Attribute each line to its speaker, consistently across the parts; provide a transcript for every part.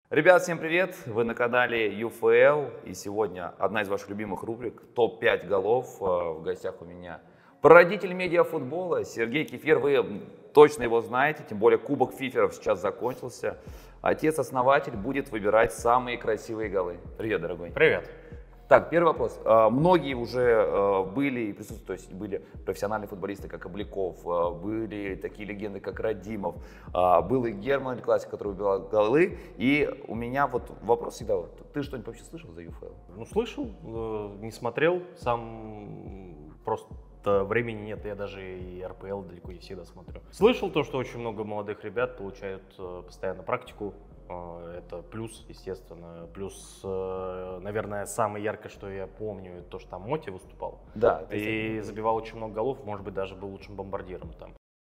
Speaker 1: Ребят, всем привет! Вы на канале ЮФЛ, и сегодня одна из ваших любимых рубрик «Топ-5 голов». В гостях у меня прародитель медиафутбола Сергей Кифир. Вы точно его знаете, тем более Кубок Фиферов сейчас закончился. Отец-основатель будет выбирать самые красивые голы. Привет, дорогой.
Speaker 2: Привет.
Speaker 1: Так, первый вопрос. Многие уже были и присутствуют, то есть были профессиональные футболисты, как Обликов, были такие легенды, как Радимов, был и Герман Классик, который убивал голы. И у меня вот вопрос всегда, ты что-нибудь вообще слышал за ЮФЛ?
Speaker 2: Ну, слышал, не смотрел, сам просто времени нет, я даже и РПЛ далеко не всегда смотрю. Слышал то, что очень много молодых ребят получают постоянно практику. Это плюс, естественно. Плюс, наверное, самое яркое, что я помню, это то, что там Моти выступал.
Speaker 1: Да.
Speaker 2: И забивал очень много голов, может быть, даже был лучшим бомбардиром там.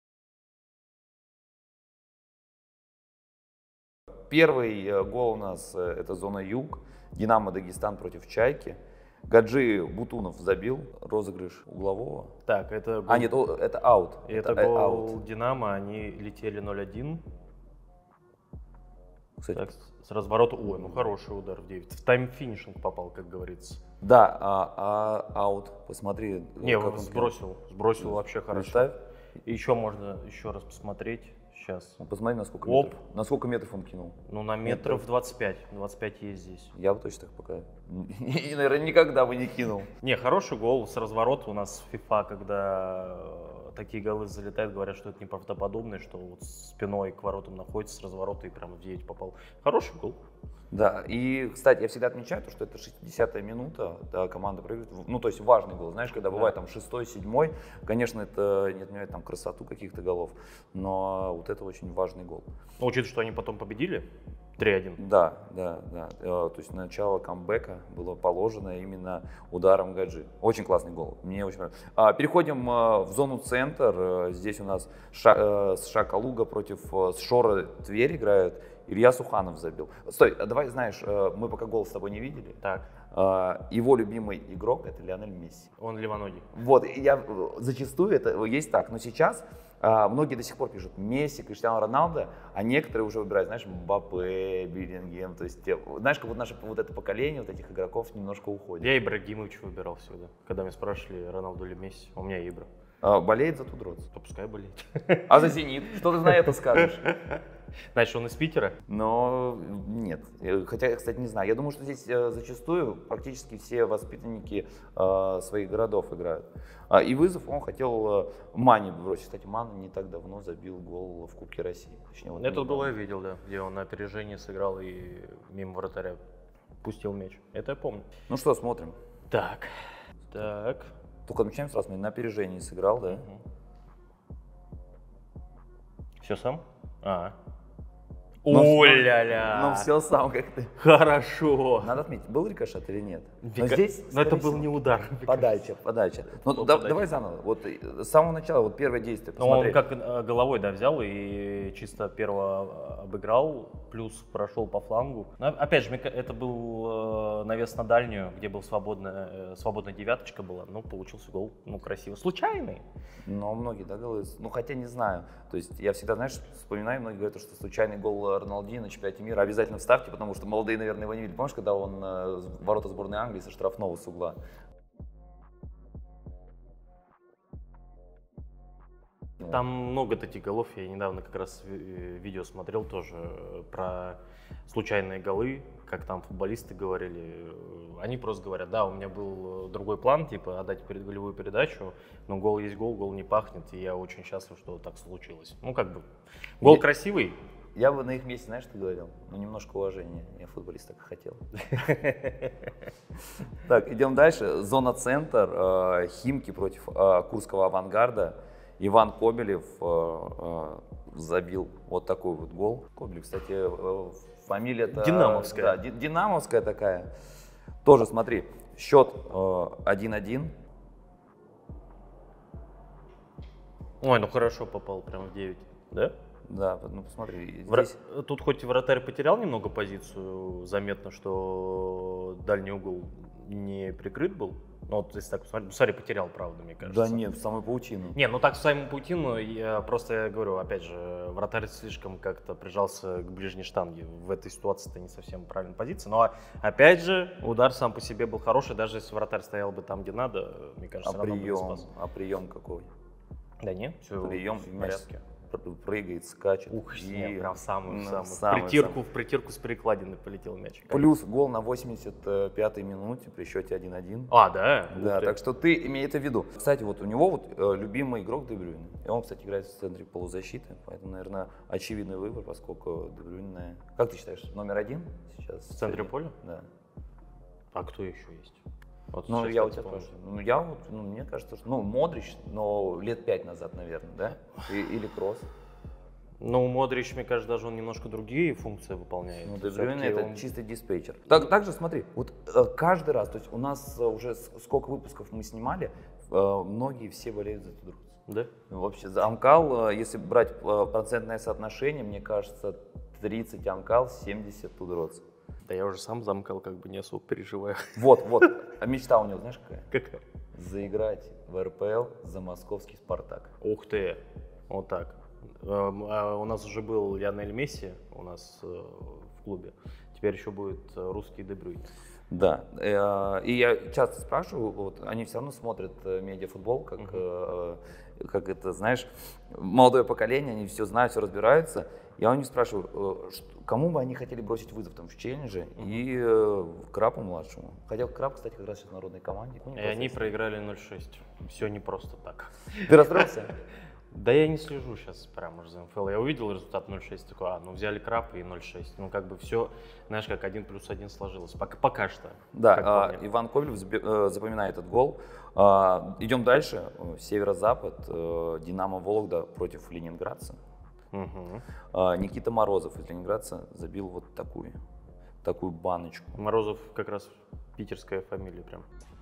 Speaker 1: Первый гол у нас это зона Юг, Динамо Дагестан против Чайки. Гаджи Бутунов забил розыгрыш углового.
Speaker 2: Так, это был...
Speaker 1: Нет, это аут.
Speaker 2: Это гол Динамо, они летели 0-1.
Speaker 1: Кстати.
Speaker 2: Так, с разворота, ой, ну хороший удар в 9. В тайм-финишинг попал, как говорится.
Speaker 1: Да, аут, посмотри.
Speaker 2: Не, он сбросил вообще хорошо.
Speaker 1: Представь.
Speaker 2: И еще можно еще раз посмотреть. Сейчас.
Speaker 1: Ну, посмотри, на сколько метров он кинул.
Speaker 2: Ну, на метров 25. 25 есть здесь.
Speaker 1: Я бы точно так пока. И, наверное, никогда бы не кинул.
Speaker 2: Не, хороший гол с разворота. У нас в FIFA, когда такие голы залетают, говорят, что это неправдоподобно, что вот спиной к воротам находится с разворота и прямо в 9 попал. Хороший гол.
Speaker 1: Да, и, кстати, я всегда отмечаю, что это 60-я минута, да, команда проигрывает, ну, то есть важный гол, знаешь, когда бывает там 6-й, 7-й, конечно, это не отменяет там красоту каких-то голов, но вот это очень важный гол.
Speaker 2: Ну, учитывая, что они потом победили 3-1.
Speaker 1: Да, то есть начало камбэка было положено именно ударом Гаджи. Очень классный гол, мне очень нравится. Переходим в зону центр, здесь у нас США Калуга против Шора Тверь играют. Илья Суханов забил. Стой, давай, знаешь, мы пока гол с тобой не видели.
Speaker 2: Так.
Speaker 1: Его любимый игрок — это Лионель Месси.
Speaker 2: Он левоногий.
Speaker 1: Вот, я зачастую это есть так, но сейчас многие до сих пор пишут Месси, Криштиану Роналдо, а некоторые уже выбирают, знаешь, Мбаппе, Беллингем, то есть, знаешь, как вот наше вот это поколение вот этих игроков немножко уходит.
Speaker 2: Я Ибрагимович выбирал всегда, когда меня спрашивали, Роналду или Месси, у меня Ибра.
Speaker 1: Болеет за Тудроц.
Speaker 2: То пускай болеет.
Speaker 1: А за Зенит? Что ты на это скажешь?
Speaker 2: Значит, он из Питера?
Speaker 1: Но нет. Хотя, кстати, не знаю. Я думаю, что здесь зачастую практически все воспитанники своих городов играют. И вызов он хотел Мани бросить. Кстати, Ман не так давно забил гол в Кубке России. Точнее, вот
Speaker 2: Этот гол я видел, да, где он на опережении сыграл и мимо вратаря пустил мяч. Это я помню.
Speaker 1: Ну что, смотрим.
Speaker 2: Так.
Speaker 1: Только начинаем сразу, на опережении сыграл, да?
Speaker 2: Все сам?
Speaker 1: Ну,
Speaker 2: О-ля-ля!
Speaker 1: Ну все сам как ты.
Speaker 2: Хорошо!
Speaker 1: Надо отметить, был рикошет или нет?
Speaker 2: Но это был не удар.
Speaker 1: Подача. Ну давай заново. Вот с самого начала, вот первое действие.
Speaker 2: Ну он как головой, да, взял и чисто первого обыграл, плюс прошел по флангу. Но, опять же, это был навес на дальнюю, где был свободная девяточка была. Ну, получился гол, ну, красиво. Случайный.
Speaker 1: Но многие, да, голы, ну хотя не знаю. То есть я всегда, знаешь, вспоминаю, многие говорят, что случайный гол Роналдинho на чемпионате мира обязательно вставьте, потому что молодые, наверное, его не видели. Помнишь, когда он ворота сборной Англии со штрафного с угла?
Speaker 2: Там много таких голов. Я недавно как раз видео смотрел тоже про случайные голы, как там футболисты говорили. Они просто говорят, да, у меня был другой план, типа отдать голевую передачу, но гол есть гол не пахнет, и я очень счастлив, что так случилось. Ну, как бы, гол красивый.
Speaker 1: Я бы на их месте, знаешь, что говорил? Ну, немножко уважения. Я футболист так и хотел. Так, идем дальше. Зона центр. Химки против Курского авангарда. Иван Кобелев забил вот такой вот гол. Кобелев, кстати, фамилия-то...
Speaker 2: Динамовская.
Speaker 1: Да, динамовская такая. Тоже, смотри, счет 1-1.
Speaker 2: Ой, ну хорошо попал, прям в 9, да?
Speaker 1: Да, ну посмотри, здесь...
Speaker 2: Тут хоть и вратарь потерял немного позицию, заметно, что дальний угол не прикрыт был. Ну вот если так посмотреть, Сари потерял, правда, мне кажется.
Speaker 1: Да нет, в самой паутину.
Speaker 2: Не, ну так в самую паутину, я говорю, опять же, вратарь слишком как-то прижался к ближней штанге. В этой ситуации это не совсем правильная позиция. Но опять же, удар сам по себе был хороший, даже если вратарь стоял бы там, где надо, мне кажется,
Speaker 1: прием какой?
Speaker 2: Да нет, все
Speaker 1: прием
Speaker 2: в порядке.
Speaker 1: Прыгает, скачет.
Speaker 2: Ух,
Speaker 1: и
Speaker 2: прям самую.
Speaker 1: В
Speaker 2: притирку с перекладины полетел мяч.
Speaker 1: Плюс гол на 85-й минуте при счете 1-1.
Speaker 2: А, да?
Speaker 1: Да, так что ты имей это в виду. Кстати, вот у него вот любимый игрок Де Брюйне. И он, кстати, играет в центре полузащиты, поэтому, наверное, очевидный выбор, поскольку Де Брюйне... Как ты считаешь, номер 1 сейчас?
Speaker 2: В центре поля?
Speaker 1: Да.
Speaker 2: А кто еще есть? Вот
Speaker 1: ну, я у тебя спрашиваю. Мне кажется, что, Модрич, но лет 5 назад, наверное, да? Или Кросс.
Speaker 2: Ну, Модрич, мне кажется, даже он немножко другие функции выполняет.
Speaker 1: Ну, Де Брюйне это чистый диспетчер. Также смотри, вот каждый раз, то есть у нас уже сколько выпусков мы снимали, многие все болеют за Тудроц.
Speaker 2: Да?
Speaker 1: Вообще, за Амкал, если брать процентное соотношение, мне кажется, 30 Амкал, 70 Тудроц.
Speaker 2: Да я уже сам замкал, как бы не особо переживаю.
Speaker 1: Вот. А мечта у него, знаешь, какая?
Speaker 2: Какая?
Speaker 1: Заиграть в РПЛ за московский «Спартак».
Speaker 2: Ух ты, вот так. У нас уже был Лионель Месси у нас в клубе. Теперь еще будет русский Де Брюйне.
Speaker 1: Да, и я часто спрашиваю, вот, они все равно смотрят медиафутбол, как это, знаешь, молодое поколение, они все знают, все разбираются. Я у них спрашиваю, кому бы они хотели бросить вызов там, в челлендже и Крапу младшему. Хотя Крап, кстати, как раз сейчас в народной команде.
Speaker 2: И они проиграли 0-6. Все не просто так.
Speaker 1: Ты расстроился?
Speaker 2: Да я не слежу сейчас прям уже за НФЛ. Я увидел результат 0-6, такой, взяли Крап и 0-6. Ну как бы все, знаешь, как 1+1 сложилось. Пока что.
Speaker 1: Да, Иван Ковлев запоминает этот гол. Идем дальше. Северо-запад, Динамо Вологда против ленинградца. Никита Морозов из ленинградца забил вот такую баночку.
Speaker 2: Морозов как раз питерская фамилия прям.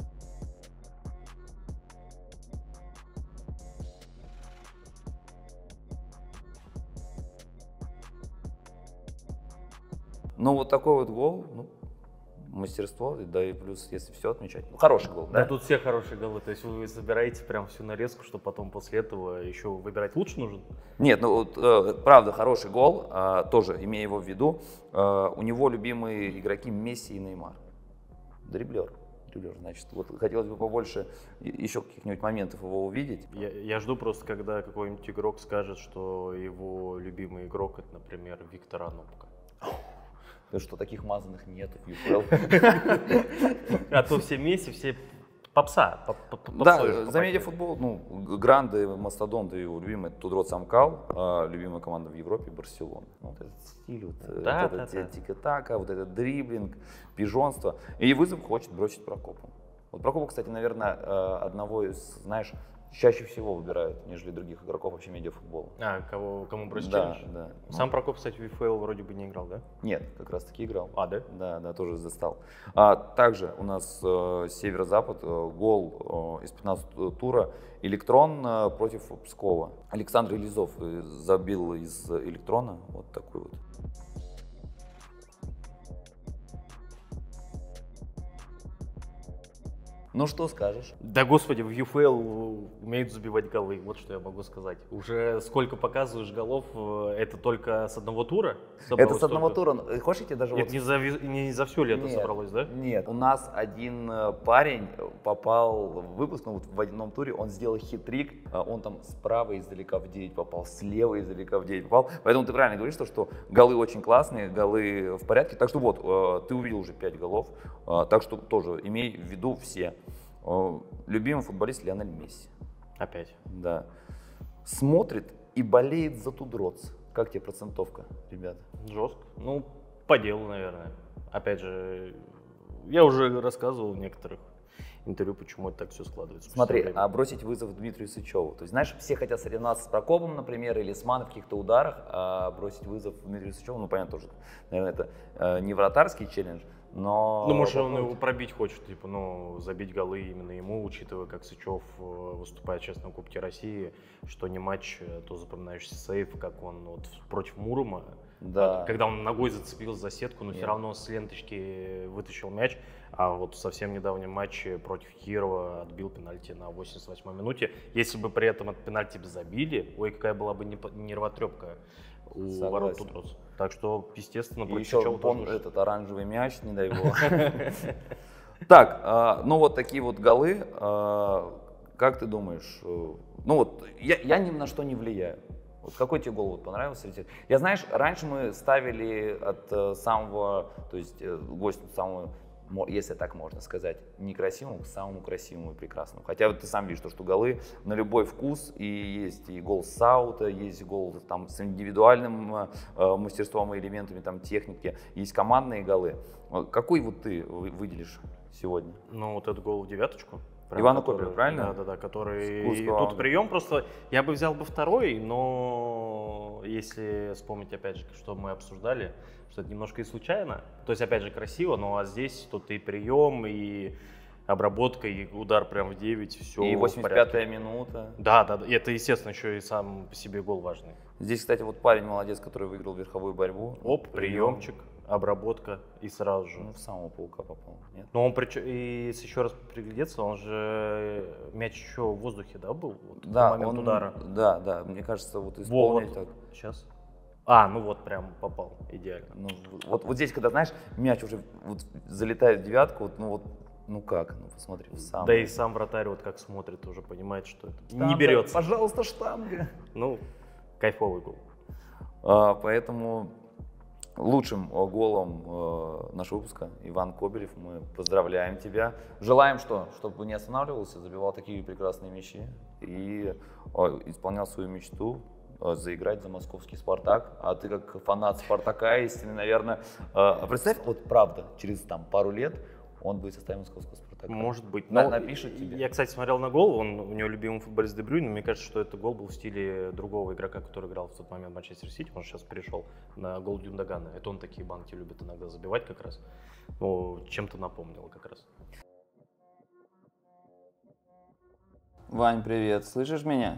Speaker 1: Ну вот такой вот гол, мастерство, да и плюс, если все отмечать. Хороший гол, да?
Speaker 2: Да, тут все хорошие голы, то есть вы собираете прям всю нарезку, что потом после этого еще выбирать лучше нужен?
Speaker 1: Нет, правда хороший гол, тоже имея его в виду. У него любимые игроки Месси и Неймар. Дриблер, значит, вот хотелось бы побольше еще каких-нибудь моментов его увидеть.
Speaker 2: Я жду просто, когда какой-нибудь игрок скажет, что его любимый игрок, это, например, Виктор Анопка.
Speaker 1: Потому что таких мазанных нету в ЮФЛ.
Speaker 2: А то все Месси, все попса.
Speaker 1: Да, за медиафутбол, гранды, мастодонты, его любимый Тудроц Амкал, любимая команда в Европе Барселона. Вот этот стиль, тики-така, вот этот дриблинг, пижонство. И вызов хочет бросить Прокопу. Вот Прокопа, кстати, наверное, одного из, знаешь, чаще всего выбирают, нежели других игроков вообще медиафутбола.
Speaker 2: Кому бросить
Speaker 1: челлендж?
Speaker 2: Да,
Speaker 1: да.
Speaker 2: Сам Прокоп, кстати, в ЮФЛ вроде бы не играл, да?
Speaker 1: Нет, как раз таки играл.
Speaker 2: Да?
Speaker 1: Да, тоже застал. Также у нас северо-запад, гол из 15-го тура, Электрон против Пскова. Александр Елизов забил из Электрона, вот такой вот. Ну что скажешь?
Speaker 2: Да господи, в ЮФЛ умеют забивать голы, вот что я могу сказать. Уже сколько показываешь голов, это только с одного тура?
Speaker 1: Это с одного тура. Хочешь, я тебе даже...
Speaker 2: Это не за все лето собралось, да?
Speaker 1: Нет, у нас один парень попал в выпуск, в одном туре, он сделал хитрик, он там справа издалека в 9 попал, слева издалека в 9 попал. Поэтому ты правильно говоришь, что голы очень классные, голы в порядке. Так что вот, ты увидел уже 5 голов, так что тоже имей в виду все. Любимый футболист Лионель Месси.
Speaker 2: Опять?
Speaker 1: Да. Смотрит и болеет за Тудроц. Как тебе процентовка, ребята?
Speaker 2: Жестко. По делу, наверное. Опять же, я уже рассказывал в некоторых интервью, почему это так все складывается.
Speaker 1: Смотри, бросить вызов Дмитрию Сычеву. То есть, знаешь, все хотят соревноваться с Прокопом, например, или с Маной в каких-то ударах, а бросить вызов Дмитрию Сычеву, понятно тоже, наверное, это не вратарский челлендж, но...
Speaker 2: Ну, может, он его пробить хочет, типа, ну, забить голы именно ему, учитывая, как Сычев выступает сейчас на Кубке России, что не матч, то запоминающийся сейф, как он вот против Мурома,
Speaker 1: Да.
Speaker 2: когда он ногой зацепился за сетку, но все равно с ленточки вытащил мяч, а вот в совсем недавнем матче против Кирова отбил пенальти на 88-й минуте. Если бы при этом от пенальти забили, ой, какая была бы нервотрепка у ворот Тутроса. Так что, естественно,
Speaker 1: и еще
Speaker 2: тоже
Speaker 1: этот оранжевый мяч, не дай бог. Так, ну вот такие вот голы, как ты думаешь, ну вот я ни на что не влияю. Вот какой тебе гол вот понравился? Я, знаешь, раньше мы ставили от самого, то есть гостя самого, если так можно сказать, некрасивому к самому красивому и прекрасному. Хотя вот ты сам видишь, что голы на любой вкус, и есть и гол с аута, есть гол там с индивидуальным мастерством и элементами там техники, есть командные голы. Какой вот ты выделишь сегодня?
Speaker 2: Ну вот этот гол в девяточку.
Speaker 1: Ивана Кобелева, правильно?
Speaker 2: Да, который... Тут прием просто... Я бы взял бы второй, но если вспомнить, опять же, что мы обсуждали, что это немножко и случайно. То есть, опять же, красиво, но а здесь тут и прием, и обработка, и удар прям в 9, все.
Speaker 1: И 85-я минута.
Speaker 2: Да. И это, естественно, еще и сам по себе гол важный.
Speaker 1: Здесь, кстати, вот парень молодец, который выиграл верховую борьбу.
Speaker 2: Оп, приемчик. Обработка и сразу же.
Speaker 1: Ну, в самого паука попал, нет?
Speaker 2: Но он и если еще раз приглядеться, он же мяч еще в воздухе, да, был? Вот,
Speaker 1: да,
Speaker 2: в момент удара.
Speaker 1: Да, мне кажется, вот исполнить так.
Speaker 2: Сейчас. Ну вот прям попал, идеально.
Speaker 1: Ну, вот здесь, когда, знаешь, мяч уже вот залетает в девятку, ну как, посмотри, сам.
Speaker 2: Да и сам вратарь вот как смотрит, уже понимает, что это
Speaker 1: штанга,
Speaker 2: не берется.
Speaker 1: Пожалуйста, штанга.
Speaker 2: Ну, кайфовый гол.
Speaker 1: Поэтому лучшим голом нашего выпуска Иван Кобелев. Мы поздравляем тебя. Желаем, чтобы не останавливался, забивал такие прекрасные мячи и исполнял свою мечту заиграть за московский «Спартак». А ты как фанат «Спартака» истинный, наверное, представь, вот правда, через пару лет он будет в составе московского «Спартака».
Speaker 2: Может быть.
Speaker 1: Напишет тебе.
Speaker 2: Я, кстати, смотрел на гол, у него любимый футболист Де Брюйн, но мне кажется, что это гол был в стиле другого игрока, который играл в тот момент в Манчестер Сити, он сейчас перешел на гол Гюндогана. Это он такие банки любит иногда забивать как раз. Ну, чем-то напомнил как раз.
Speaker 1: Вань, привет, слышишь меня?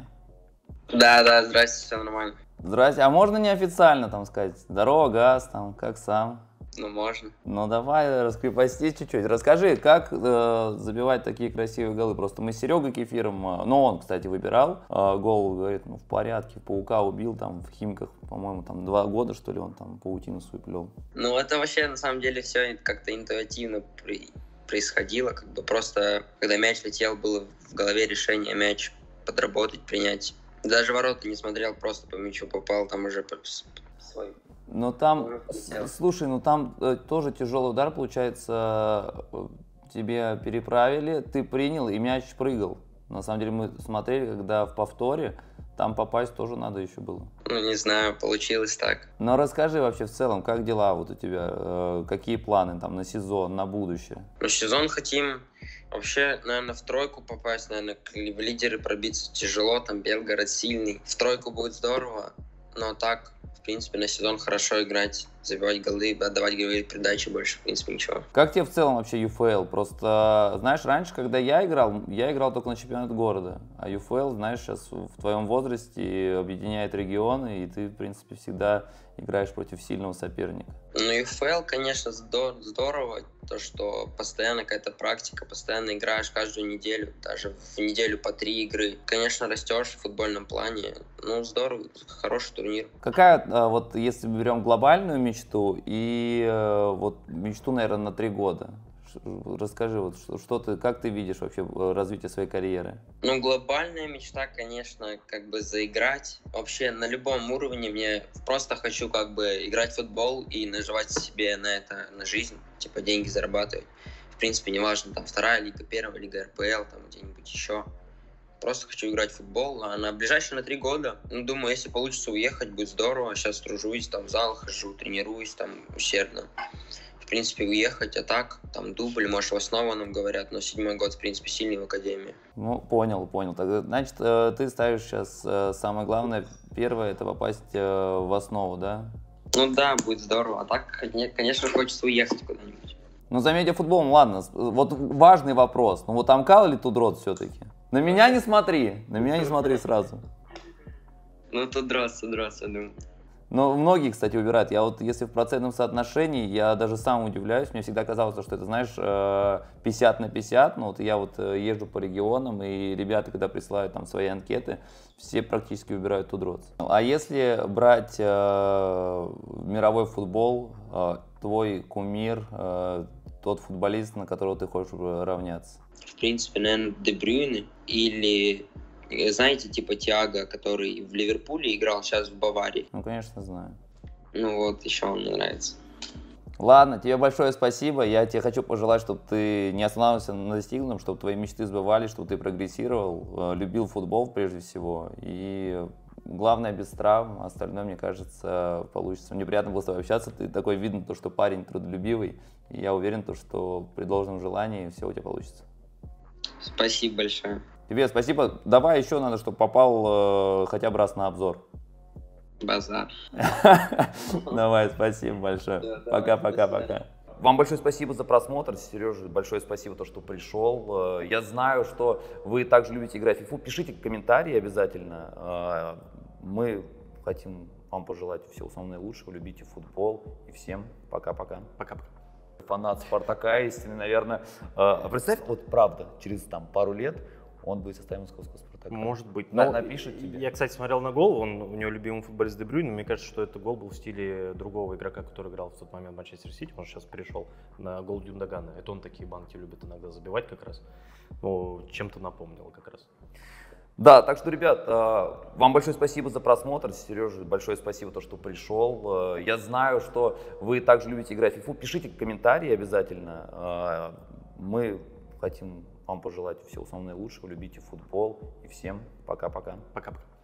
Speaker 3: Да, здрасте, все нормально.
Speaker 1: Здрасте, а можно неофициально там сказать? Здорово, Газ, как сам?
Speaker 3: Ну, можно.
Speaker 1: Ну, давай, раскрепостись чуть-чуть. Расскажи, как забивать такие красивые голы. Просто мы с Серегой Кефиром, он, кстати, выбирал гол, говорит, в порядке, паука убил там в Химках, по-моему, 2 года, что ли, он там паутину свою плел.
Speaker 3: Ну, это вообще, на самом деле, все как-то интуитивно происходило, просто, когда мяч летел, было в голове решение мяч подработать, принять. Даже ворота не смотрел, просто по мячу попал, там уже свой.
Speaker 1: Но там, слушай, там тоже тяжелый удар, получается, тебе переправили, ты принял и мяч прыгал. На самом деле мы смотрели, когда в повторе, там попасть тоже надо еще было.
Speaker 3: Ну, не знаю, получилось так.
Speaker 1: Но расскажи вообще в целом, как дела вот у тебя, какие планы там на сезон, на будущее?
Speaker 3: Ну, сезон хотим вообще, наверное, в тройку попасть, наверное, в лидеры пробиться тяжело, там Белгород сильный. В тройку будет здорово, но так, в принципе, на сезон хорошо играть, забивать голы, отдавать голевые передачи, больше, в принципе, ничего.
Speaker 1: Как тебе в целом вообще ЮФЛ? Просто, знаешь, раньше, когда я играл только на чемпионат города, а ЮФЛ, знаешь, сейчас в твоем возрасте объединяет регионы, и ты, в принципе, всегда играешь против сильного соперника.
Speaker 3: Ну, ЮФЛ, конечно, здорово, то, что постоянно какая-то практика, постоянно играешь каждую неделю, даже в неделю по 3 игры. Конечно, растешь в футбольном плане, ну, здорово, хороший турнир.
Speaker 1: Какая, вот если берем глобальную мечту и вот мечту, наверное, на 3 года? Расскажи, вот как ты видишь вообще развитие своей карьеры?
Speaker 3: Ну, глобальная мечта, конечно, заиграть. Вообще на любом уровне мне просто хочу играть в футбол и наживать себе на это, на жизнь, деньги зарабатывать. В принципе, неважно, там 2-я лига, 1-я лига, РПЛ, там где-нибудь еще. Просто хочу играть в футбол, а на ближайшие 3 года, думаю, если получится уехать, будет здорово. Сейчас тружусь, в зал хожу, тренируюсь усердно. В принципе, уехать, а так, дубль, может, в основном говорят, но 7-й год, в принципе, сильный в академии.
Speaker 1: Ну, понял. Тогда, значит, ты ставишь сейчас самое главное, первое, это попасть в основу, да?
Speaker 3: Ну да, будет здорово, а так, конечно, хочется уехать куда-нибудь.
Speaker 1: Ну, за медиафутболом, ладно, вот важный вопрос. Ну, вот Амкал или Тудрот все-таки? На меня не смотри сразу.
Speaker 3: Ну, Тудрот, я думаю.
Speaker 1: Но многие, кстати, убирают. Я вот, если в процентном соотношении, я даже сам удивляюсь. Мне всегда казалось, что это, знаешь, 50 на 50. Ну, вот я вот езжу по регионам, и ребята, когда присылают там свои анкеты, все практически убирают Тудрот. А если брать мировой футбол, твой кумир, тот футболист, на которого ты хочешь равняться?
Speaker 3: В принципе, наверное, Де Брюйне или, знаете, типа Тиаго, который в Ливерпуле играл, сейчас в Баварии.
Speaker 1: Ну, конечно, знаю.
Speaker 3: Ну вот, еще он мне нравится.
Speaker 1: Ладно, тебе большое спасибо. Я тебе хочу пожелать, чтобы ты не останавливался на достигнутом, чтобы твои мечты сбывались, чтобы ты прогрессировал, любил футбол прежде всего. И главное, без травм. Остальное, мне кажется, получится. Мне приятно было с тобой общаться. Ты такой видно, то, что парень трудолюбивый. И я уверен, то, что при должном желании все у тебя получится.
Speaker 3: Спасибо большое.
Speaker 1: Тебе спасибо. Давай еще надо, чтобы попал хотя бы раз на обзор.
Speaker 3: Базар.
Speaker 1: Давай, спасибо большое. Пока. Вам большое спасибо за просмотр. Сережа, большое спасибо, то, что пришел. Я знаю, что вы также любите играть в фифу. Пишите комментарии обязательно. Мы хотим вам пожелать всего самого наилучшего. Любите футбол. И всем пока-пока.
Speaker 2: Пока-пока.
Speaker 1: Фанат Спартака истинный, наверное. А представь, вот правда, через там пару лет он будет в составе московского Спартака.
Speaker 2: Может быть.
Speaker 1: Напишет тебе.
Speaker 2: Я, кстати, смотрел на гол, у него любимый футболист Де Брюйне, но мне кажется, что это гол был в стиле другого игрока, который играл в тот момент в Манчестер Сити, он сейчас перешел на гол Гюндогана. Это он такие банки любит иногда забивать как раз. Ну, чем-то напомнил как раз.
Speaker 1: Да, так что, ребят, вам большое спасибо за просмотр. Сережа, большое спасибо, то, что пришел. Я знаю, что вы также любите играть в фифу. Пишите комментарии обязательно. Мы хотим вам пожелать всего самого наилучшего. Любите футбол. И всем пока-пока.
Speaker 2: Пока-пока.